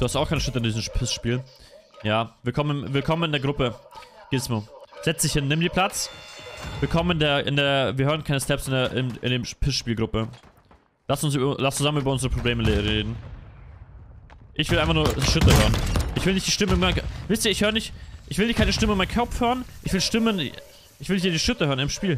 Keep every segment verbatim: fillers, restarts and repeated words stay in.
Du hast auch keine Schritte in diesem Piss-Spiel. Ja, willkommen, willkommen in der Gruppe. Gizmo. Setz dich hin, nimm dir Platz. Willkommen in der, in der, wir hören keine Steps in der, in, in dem Piss-Spielgruppe. Lass uns, über, lass zusammen über unsere Probleme reden. Ich will einfach nur Schritte hören. Ich will nicht die Stimme in meinem, wisst ihr, ich höre nicht, ich will nicht keine Stimme in meinem Kopf hören. Ich will Stimmen, ich will hier die Schritte hören im Spiel.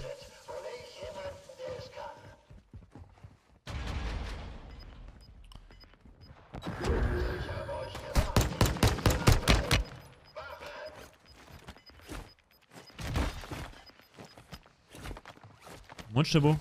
Mundstebo.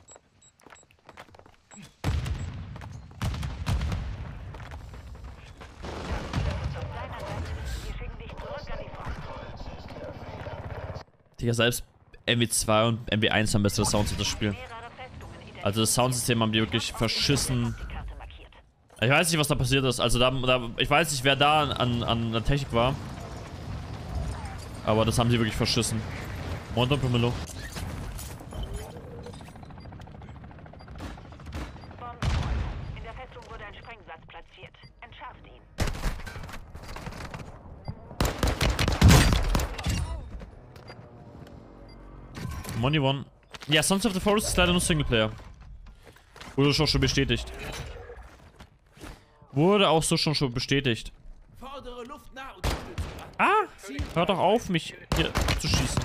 Digga, selbst M W zwei und M W eins haben bessere Sounds für das Spiel. Also das Soundsystem haben die wirklich verschissen. Ich weiß nicht, was da passiert ist. Also da, da ich weiß nicht, wer da an, an der Technik war. Aber das haben sie wirklich verschissen. Monto Pomelo. Money One. Ja, Sons of the Forest ist leider nur Singleplayer. Wurde schon schon bestätigt. Wurde auch so schon schon bestätigt. Ah! Hört doch auf, mich hier zu schießen.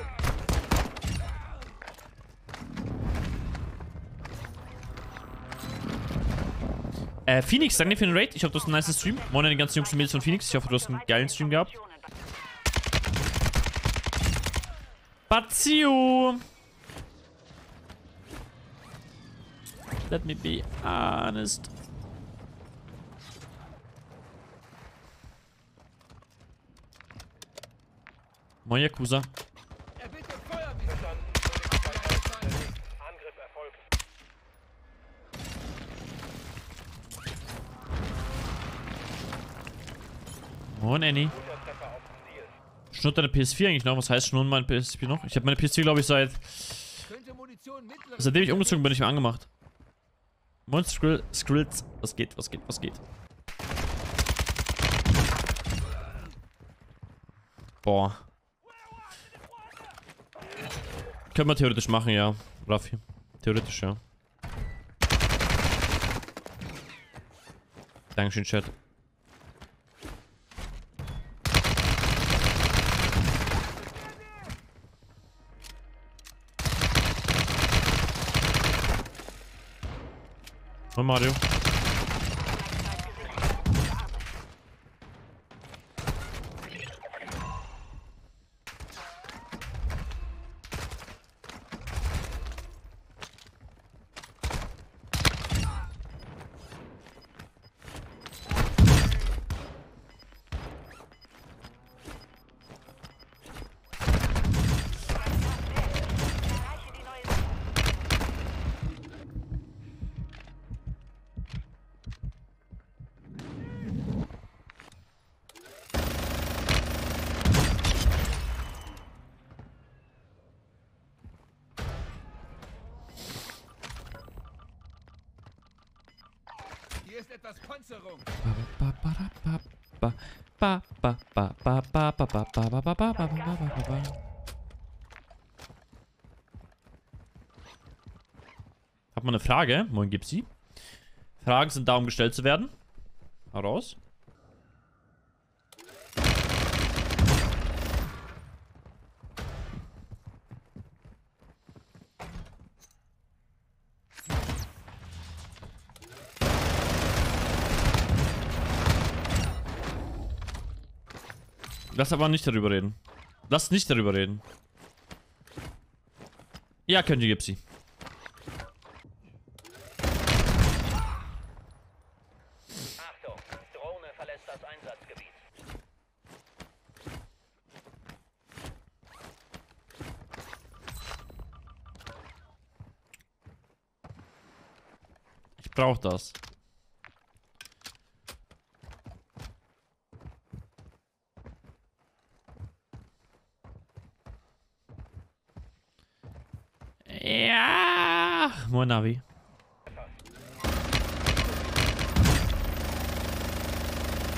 Äh, Phoenix, danke dir für den Raid. Ich hoffe, du hast einen nice Stream. Moin an die ganzen Jungs und Mädels von Phoenix. Ich hoffe, du hast einen geilen Stream gehabt. Bazio! Let me be honest. Moin Yakuza. Moin Annie. Schnurrt deine P S vier eigentlich noch? Was heißt schnurren mein P S vier noch? Ich habe meine P S vier, glaube ich, seit... Seitdem ich umgezogen bin, nicht mehr angemacht. Moin Skrill, Skrills. Was geht, was geht, was geht? Boah. Können wir theoretisch machen, ja. Raffi. Theoretisch, ja. Dankeschön, Chat. Oh, Mario. Hier ist etwas Panzerung. Hat man eine Frage? Moin Gipsy. Fragen sind da, um gestellt zu werden. Hau raus. Lass aber nicht darüber reden. Lass nicht darüber reden. Ja, könnt ihr, Gipsy. Achtung, Drohne verlässt das Einsatzgebiet. Ich brauch das. Ja, moin Navi.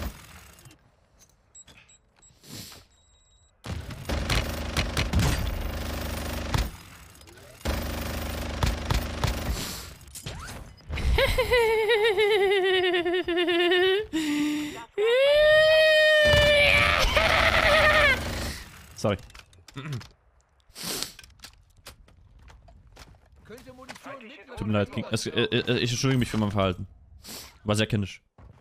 Sorry. Könnte Munition mit Tut mir leid, King. Es, äh, äh, ich entschuldige mich für mein Verhalten. War sehr kindisch.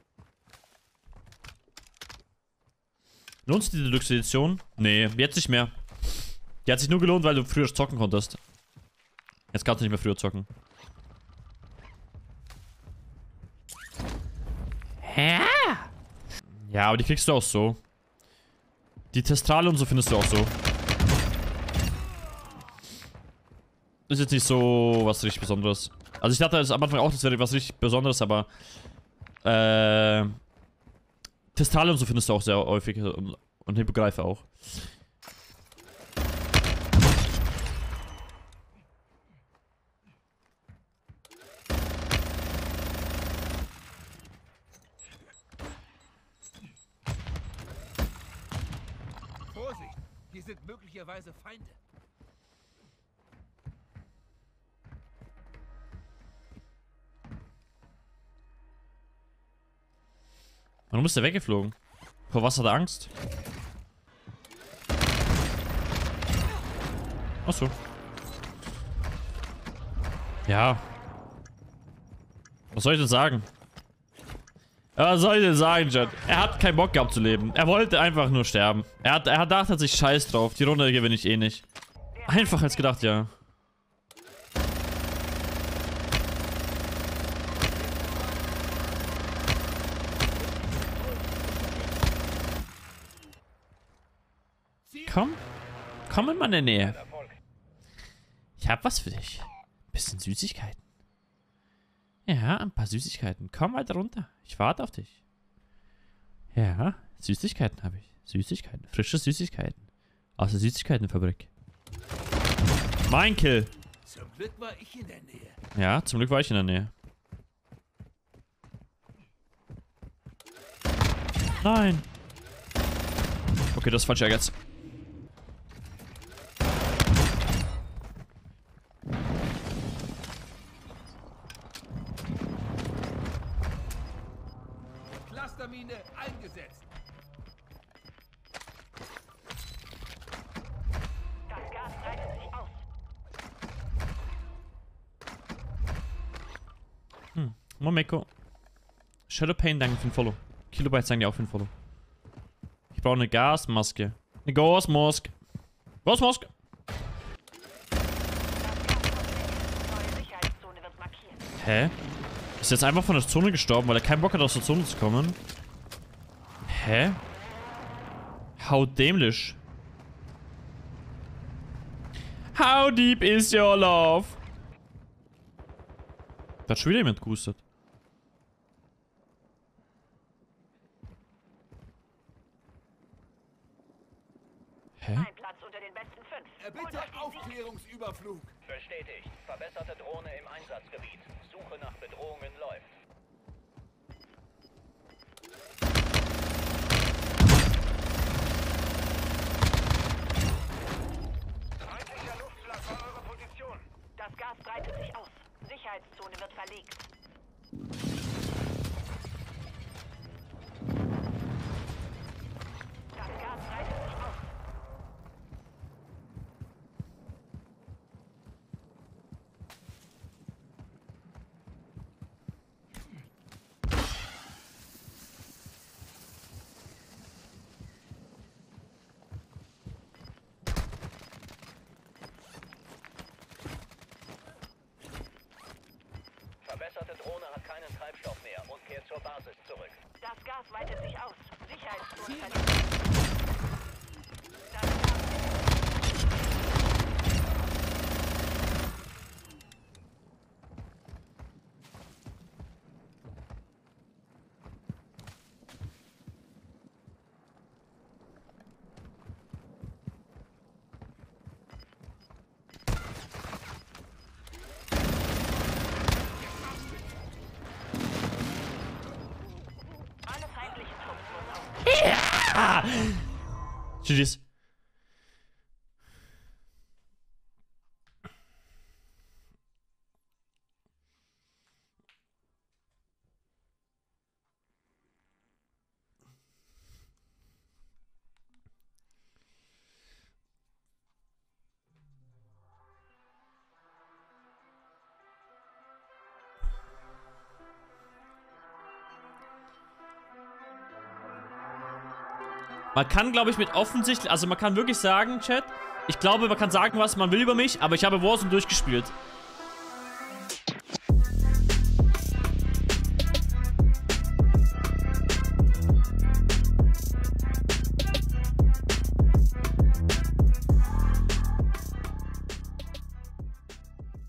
Lohnt sich die Deluxe-Edition? Nee, jetzt nicht mehr. Die hat sich nur gelohnt, weil du früher zocken konntest. Jetzt kannst du nicht mehr früher zocken. Hä? Ja, aber die kriegst du auch so. Die Testrale und so findest du auch so. Ist jetzt nicht so was richtig Besonderes. Also ich dachte das am Anfang auch, das wäre was richtig Besonderes, aber äh, Testrale und so findest du auch sehr häufig und, und Hippogreife auch. Vorsicht, hier sind möglicherweise Feinde. Warum ist der weggeflogen? Vor was hat er Angst? Achso. Ja. Was soll ich denn sagen? Ja, was soll ich denn sagen, Jet? Er hat keinen Bock gehabt zu leben. Er wollte einfach nur sterben. Er hat, er hat dachte sich scheiß drauf. Die Runde gewinne ich eh nicht. Einfach als gedacht, ja. Komm. Komm in meine Nähe. Ich hab was für dich. Bisschen Süßigkeiten. Ja, ein paar Süßigkeiten. Komm weiter runter. Ich warte auf dich. Ja, Süßigkeiten habe ich. Süßigkeiten. Frische Süßigkeiten. Aus der Süßigkeitenfabrik. Mein Kill. Zum Glück war ich in der Nähe. Ja, zum Glück war ich in der Nähe. Nein. Okay, das ist falsch Ehrgeiz. Clustermine eingesetzt. Das Gas breitet sich aus. Hm. Momeko. Shadow Pain, danke für den Follow. Kilobytes danke dir auch für den Follow. Ich brauche eine Gasmaske. Eine Gasmaske. Gasmaske. Neue Sicherheitszone wird markiert. Hä? Ist jetzt einfach von der Zone gestorben, weil er keinen Bock hat, aus der Zone zu kommen? Hä? How dämlich. How deep is your love? Da hat schon wieder jemand gehustet. Hä? Ein Platz unter den besten fünf. Erbitte Aufklärungsüberflug. Bestätigt. Verbesserte Drohne im Einsatzgebiet. Suche nach Bedrohungen läuft. Feindlicher Luftwaffe, eure Position. Das Gas breitet sich aus. Sicherheitszone wird verlegt. Das Gas breitet sich aus. Verbesserte Drohne hat keinen Treibstoff mehr und kehrt zur Basis zurück. Das Gas weitet sich aus. Sicherheitszone verlegt. Das Gas Alle feindlichen Trupps wurden auf. Ah! G G's. Man kann, glaube ich, mit offensichtlich... Also man kann wirklich sagen, Chat, ich glaube, man kann sagen, was man will über mich, aber ich habe Warzone durchgespielt.